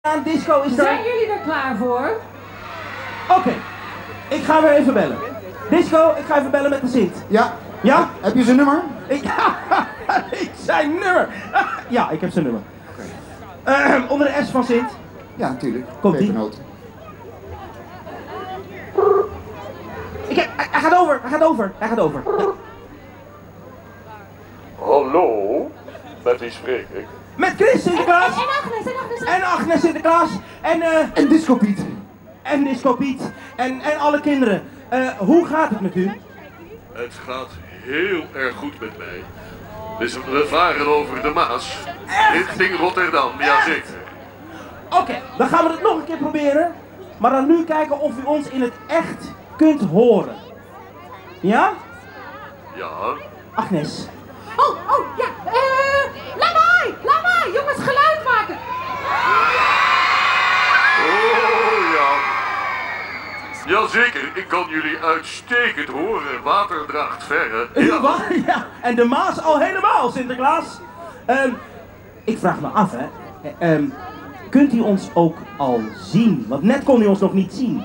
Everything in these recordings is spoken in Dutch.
Aan disco is er... Zijn jullie er klaar voor? Oké, ik ga weer even bellen. Disco, ik ga even bellen met de Sint. Ja. Ja? Heb je zijn nummer? Ik zijn nummer. Ja, ik heb zijn nummer. Onder de S van Sint. Ja, natuurlijk. Komt ie. Pepernoot. Hij gaat over, hij gaat over, hij gaat over. Ja. Hallo, met wie spreek ik? Met Chris Sinterklaas. En Agnes Sinterklaas. En Disco Piet. En Disco Piet. En alle kinderen. Hoe gaat het met u? Het gaat heel erg goed met mij. Dus we varen over de Maas, richting Rotterdam, jazeker. Oké, dan gaan we het nog een keer proberen. Maar dan nu kijken of u ons in het echt kunt horen. Ja? Ja, Agnes. Oh, ja. Lawaai, jongens, geluid maken. oh ja. Jazeker, ik kan jullie uitstekend horen. Water draagt verre. Ja. Ja, en de Maas al helemaal, Sinterklaas. Ik vraag me af, hè. Kunt u ons ook al zien? Want net kon u ons nog niet zien.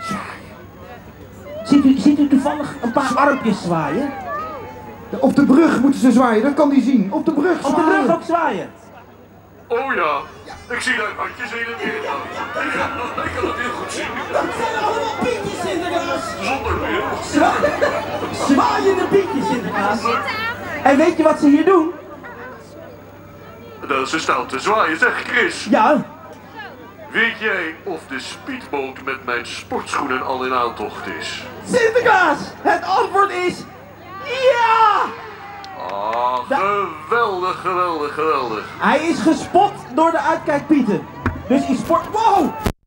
Ziet u toevallig een paar armpjes zwaaien? Op de brug moeten ze zwaaien, dat kan hij zien. Op de brug Op de zwaaien. brug ook zwaaien. Oh ja, ik zie daar handjes heen en weer gaan. Ik kan het heel goed zien. Dat zijn allemaal pietjes, Sinterklaas. Zonder meer. Zwaaiende pietjes, Sinterklaas. En weet je wat ze hier doen? Ze staan te zwaaien, zeg Chris. Ja. Weet jij of de speedboot met mijn sportschoenen al in aantocht is? Sinterklaas, het antwoord is ja! Ah, geweldig, geweldig, geweldig. Hij is gespot door de uitkijkpieten. Dus is sport... Wow!